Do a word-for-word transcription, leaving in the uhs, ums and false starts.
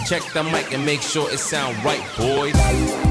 Check the mic and make sure it sound right, boys.